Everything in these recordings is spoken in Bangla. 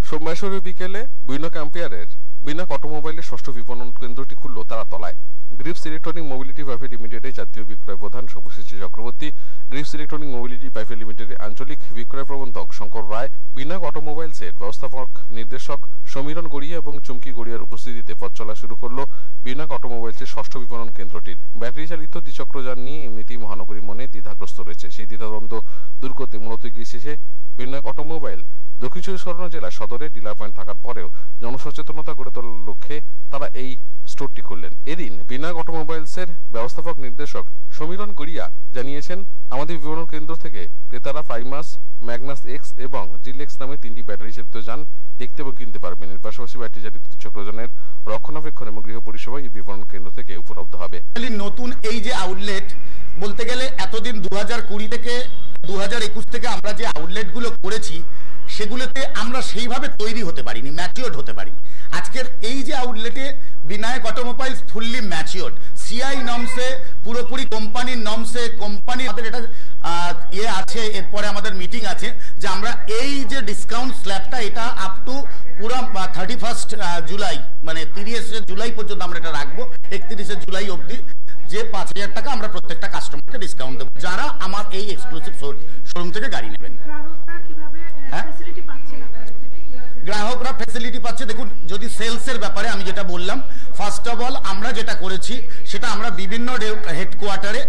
সোমবার বিকেলে বিনা ক্যাম্পিয়ারের বিনা অটোমোবাইলের ষষ্ঠ বিপণন কেন্দ্রটি খুলল তারাতলায়। গ্রিপস ইলেকট্রনিক মোবিলিটি প্রাইভেট লিমিটেডের জাতীয় বিক্রয় প্রধান Shubhashree Chakraborty, Greaves electronic mobility private লিমিটেডের আঞ্চলিক বিক্রয় প্রবন্ধক শঙ্কর রায়, বিনা অটোমোবাইলসের ব্যবস্থাপক নির্দেশক সমীরণ গড়িয়া এবং চুমকি গড়িয়ার উপস্থিতিতে পথ চলা শুরু করল বিনা অটোমোবাইলসের ষষ্ঠ বিপণন কেন্দ্রটির। ব্যাটারি চালিত দ্বিচক্রযান নিয়ে এমনিতেই মহানগরীর মনে দ্বিধাগ্রস্ত রয়েছে। সেই দ্বিধাদ্বন্দ্ব দূর করতে মূলত গিয়ে শেষে বিনা অটোমোবাইল দক্ষিণ চব্বিশ পরগনা জেলা সদরে ডিলার পয়েন্ট থাকার পরেও জনসচেতনতা গড়ে তোলার লক্ষ্যে তারা এই স্টোরটি খুললেন। এদিন বিনা অটোমোবাইলসের ব্যবস্থাপক নির্দেশক সমীরণ গড়িয়া জানিয়েছেন, আমাদের বিপণন কেন্দ্র থেকে ক্রেতারা প্রাইমাস, ম্যাগনাস এক্স এবং জিলেক্স নামে 3টি ব্যাটারি চালিত যান দেখতে এবং কিনতে পারবেন। এর পাশাপাশি ব্যাটারি চালিত দ্বিচক্রযানের রক্ষণাবেক্ষণ এবং গৃহ পরিষেবা এই বিপণন কেন্দ্র থেকে উপলব্ধ হবে। নতুন এই যে আউটলেট বলতে গেলে এতদিন 2020 থেকে 2021 থেকে আমরা যে আউটলেট গুলো করেছি সেগুলোতে আমরা সেইভাবে তৈরি হতে পারিনি, ম্যাচিওর্ড হতে পারিনি। আজকের এই যে আউটলেটে Vinayak automobiles fully matured, CI নর্মসে, পুরোপুরি কোম্পানির নর্মসে, কোম্পানি আমাদের এটা আছে। এরপরে আমাদের মিটিং আছে যে আমরা এই যে ডিসকাউন্ট স্ল্যাবটা এটা আপ টু পুরো 31 জুলাই মানে 30 জুলাই পর্যন্ত আমরা এটা রাখবো। 31 জুলাই অবধি যে 5000 টাকা আমরা প্রত্যেকটা কাস্টমারকে ডিসকাউন্ট দেবো যারা আমার এই এক্সক্লুসিভ শোরুম থেকে গাড়ি নেবেন। গ্রাহকরা ফ্যাসিলিটি পাচ্ছে। দেখুন, যদি সেলসের ব্যাপারে আমি যেটা বললাম, ফার্স্ট অফ অল আমরা যেটা করেছি সেটা আমরা বিভিন্ন হেডকোয়ার্টারে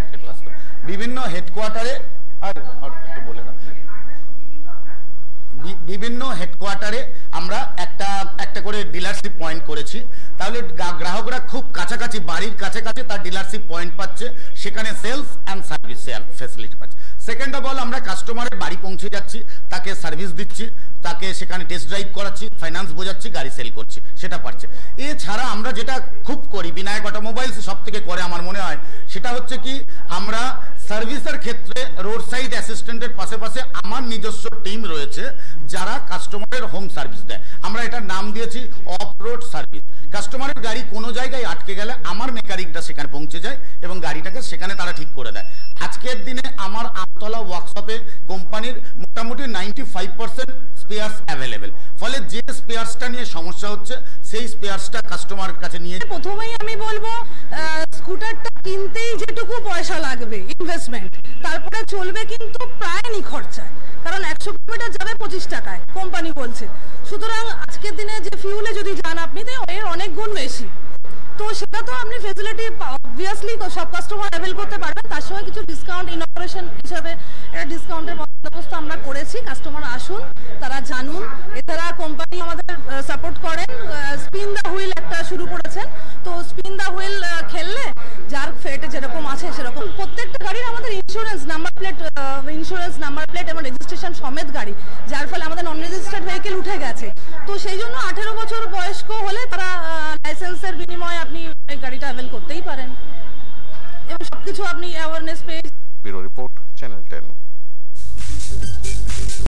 বিভিন্ন হেডকোয়ার্টারে আমরা একটা করে ডিলারশিপ পয়েন্ট করেছি। তাহলে গ্রাহকরা খুব কাছাকাছি, বাড়ির কাছাকাছি তার ডিলারশিপ পয়েন্ট পাচ্ছে, সেখানে সেলস অ্যান্ড সার্ভিস ফ্যাসিলিটি পাচ্ছে। সেকেন্ড অফ অল আমরা কাস্টমারের বাড়ি পৌঁছে যাচ্ছি, তাকে সার্ভিস দিচ্ছি, তাকে সেখানে টেস্ট ড্রাইভ করাচ্ছি, ফাইন্যান্স বোঝাচ্ছি, গাড়ি সেল করছি, সেটা পাচ্ছে। এছাড়া আমরা যেটা খুব করি, বিনায়ক অটোমোবাইলস সব থেকে করে আমার মনে হয়, সেটা হচ্ছে কি আমরা সার্ভিসের ক্ষেত্রে রোড সাইড অ্যাসিস্ট্যান্টের পাশে আমার নিজস্ব টিম রয়েছে যারা কাস্টমারের হোম সার্ভিস দেয়। আমরা এটার নাম দিয়েছি অফ রোড সার্ভিস। কাস্টমারের গাড়ি কোনো জায়গায় আটকে গেলে আমার মেকানিকটা সেখানে পৌঁছে যায় এবং গাড়িটাকে সেখানে তারা ঠিক করে দেয়। আজকের দিনে আমার আমতলা ওয়ার্কশপে কোম্পানির মোটামুটি 95% স্পেয়ার্স অ্যাভেলেবেল। ফলে যে স্পেয়ার্সটা নিয়ে সমস্যা হচ্ছে সেই স্পেয়ার্সটা কাস্টমারের কাছে নিয়ে। প্রথমেই আমি বলবো স্কুটারটা কিনতেই যেটুকু পয়সা লাগবে ইনভেস্টমেন্ট, তারপরে চলবে কিন্তু প্রায় নিখরচায়, কারণ 100 কিলোমিটার যাবে 25 টাকায় কোম্পানি বলছে। সুতরাং আজকের দিনে যে ফিউলে যদি যান আপনি, তো এর অনেক গুণ বেশি। তো সেটা তো আপনি ফেসিলিটি অবভিয়াসলি সব কাস্টমার অ্যাভেল করতে পারবেন। তার সঙ্গে কিছু ডিসকাউন্ট ইনঅপারেশন হিসাবে একটা ডিসকাউন্টের বন্দোবস্ত আমরা করেছি। কাস্টমার আসুন, তারা জানুন। এছাড়া কোম্পানি আমাদের সাপোর্ট করেন। স্পিন দ্য হুইল একটা শুরু করেছেন, তো স্পিন দ্য হুইল খেললে যার ফেটে যেরকম আছে সেরকম প্রত্যেকটা গাড়ির আমাদের ইন্স্যুরেন্স নাম্বার প্লেট এবং রেজিস্ট্রেশন সমেত গাড়ি, যার ফলে আমাদের নন রেজিস্টার্ড ভেহিকেল উঠে গেছে। তো সেই জন্য 18 বছর বয়স্ক হলে তারা লাইসেন্সের বিনিময়ে আপনি এই গাড়িটা অ্যাভেল করতেই পারেন এবং সবকিছু আপনি অ্যাওয়ারনেস পেয়ে। Bureau report, channel 10।